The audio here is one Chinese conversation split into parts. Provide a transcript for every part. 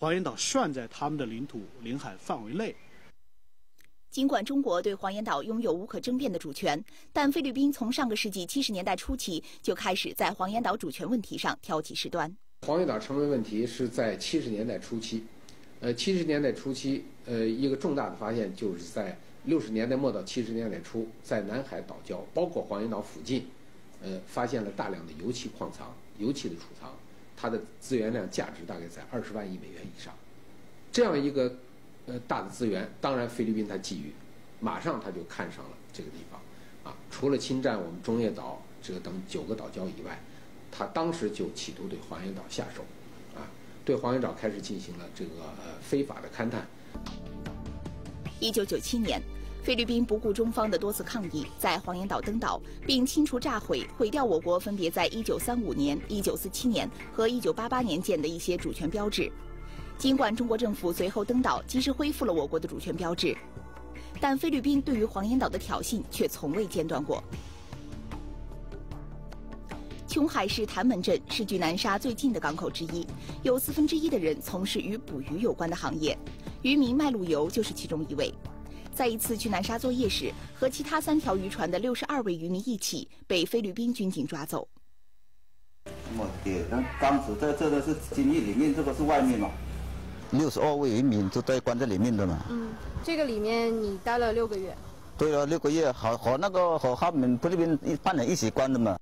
黄岩岛算在他们的领海范围内。 尽管中国对黄岩岛拥有无可争辩的主权，但菲律宾从上个世纪70年代初期就开始在黄岩岛主权问题上挑起事端。 黄岩岛成为问题是在70年代初期，70年代初期，一个重大的发现就是在60年代末到70年代初，在南海岛礁，包括黄岩岛附近，发现了大量的油气矿藏、油气的储藏，它的资源量价值大概在20万亿美元以上。这样一个大的资源，当然菲律宾它觊觎，马上它就看上了这个地方，啊，除了侵占我们中业岛这个等9个岛礁以外，它当时就企图对黄岩岛下手，啊，对黄岩岛开始进行了这个非法的勘探。 1997年，菲律宾不顾中方的多次抗议，在黄岩岛登岛，并清除炸毁、毁掉我国分别在1935年、1947年和1988年建的一些主权标志。尽管中国政府随后登岛，及时恢复了我国的主权标志，但菲律宾对于黄岩岛的挑衅却从未间断过。琼海市潭门镇是距南沙最近的港口之一，有1/4的人从事与捕鱼有关的行业，渔民麦路游就是其中一位。在一次去南沙作业时，和其他3条渔船的62位渔民一起被菲律宾军警抓走。 我天，那当时这个是监狱里面，这个是外面嘛？62位渔民都在关在里面的嘛。 这个里面你待了6个月。 对了，6个月，和他们菲律宾班人一起关的嘛。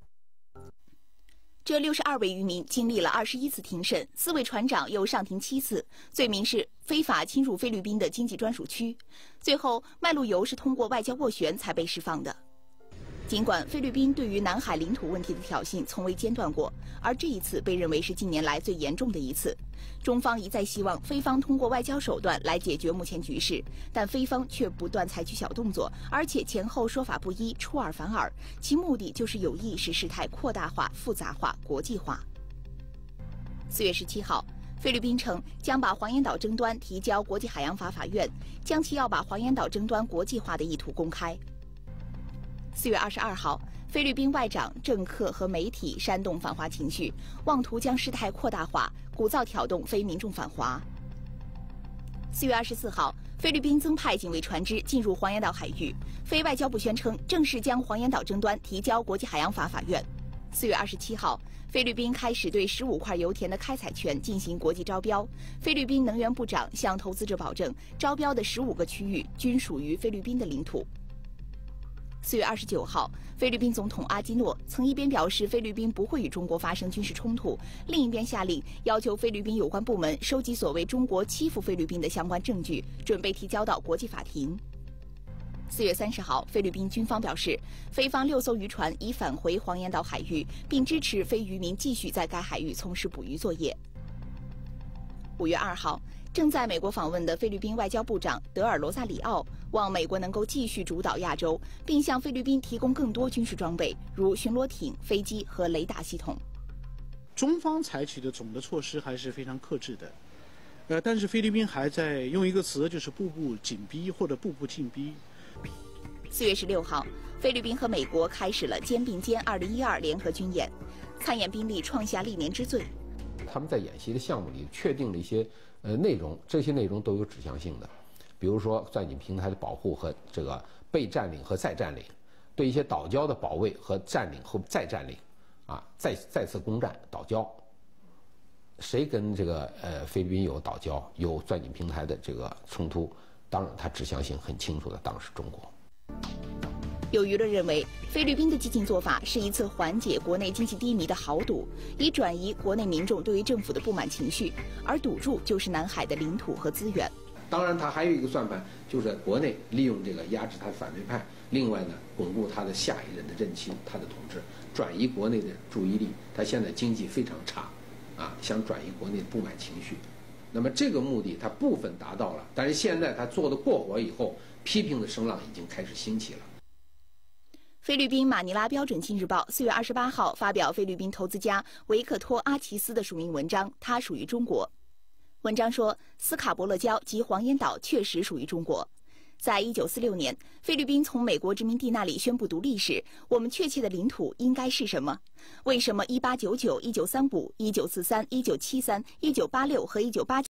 这62位渔民经历了21次庭审，4位船长又上庭7次，罪名是非法侵入菲律宾的经济专属区。最后，麦路游是通过外交斡旋才被释放的。尽管菲律宾对于南海领土问题的挑衅从未间断过，而这一次被认为是近年来最严重的一次。中方一再希望菲方通过外交手段来解决目前局势，但菲方却不断采取小动作，而且前后说法不一，出尔反尔，其目的就是有意使事态扩大化、复杂化、国际化。4月17号，菲律宾称将把黄岩岛争端提交国际海洋法法院，将其要把黄岩岛争端国际化的意图公开。4月22号，菲律宾外长、政客和媒体煽动反华情绪，妄图将事态扩大化，鼓噪挑动非民众反华。4月24号，菲律宾增派警卫船只进入黄岩岛海域，菲外交部宣称正式将黄岩岛争端提交国际海洋法法院。4月27号，菲律宾开始对15块油田的开采权进行国际招标，菲律宾能源部长向投资者保证，招标的15个区域均属于菲律宾的领土。4月29号，菲律宾总统阿基诺曾一边表示菲律宾不会与中国发生军事冲突，另一边下令要求菲律宾有关部门收集所谓中国欺负菲律宾的相关证据，准备提交到国际法庭。4月30号，菲律宾军方表示，菲方6艘渔船已返回黄岩岛海域，并支持非渔民继续在该海域从事捕鱼作业。5月2号，正在美国访问的菲律宾外交部长德尔罗萨里奥望美国能够继续主导亚洲，并向菲律宾提供更多军事装备，如巡逻艇、飞机和雷达系统。 中方采取的总的措施还是非常克制的，但是菲律宾还在用一个词，就是步步紧逼或者步步进逼。 4月16号，菲律宾和美国开始了肩并肩2012联合军演，参演兵力创下历年之最。 他们在演习的项目里确定了一些内容，这些内容都有指向性的，比如说钻井平台的保护和这个被占领和再占领，对一些岛礁的保卫和占领和再占领，啊，再次攻占岛礁。谁跟这个菲律宾有岛礁、有钻井平台的这个冲突，当然它指向性很清楚的，当然是中国。 有舆论认为，菲律宾的激进做法是一次缓解国内经济低迷的豪赌，以转移国内民众对于政府的不满情绪，而赌注就是南海的领土和资源。 当然，他还有一个算盘，就是在国内利用这个压制他的反对派，另外呢，巩固他的下一任的任期，他的统治，转移国内的注意力。他现在经济非常差，啊，想转移国内的不满情绪。那么这个目的他部分达到了，但是现在他做的过火以后，批评的声浪已经开始兴起了。 菲律宾马尼拉标准金日报4月28号发表菲律宾投资家维克托·阿奇斯的署名文章，它属于中国。文章说，斯卡伯勒礁及黄岩岛确实属于中国。在1946年，菲律宾从美国殖民地那里宣布独立时，我们确切的领土应该是什么？为什么1899、1935、1943、1973、1986和1989